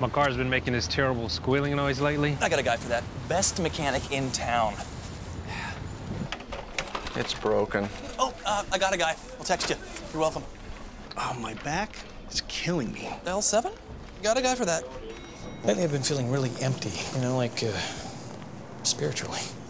My car's been making this terrible squealing noise lately. I got a guy for that. Best mechanic in town. It's broken. Oh, I got a guy. I'll text you. You're welcome. Oh, my back is killing me. L7? Got a guy for that. Lately, I've been feeling really empty, you know, like, spiritually.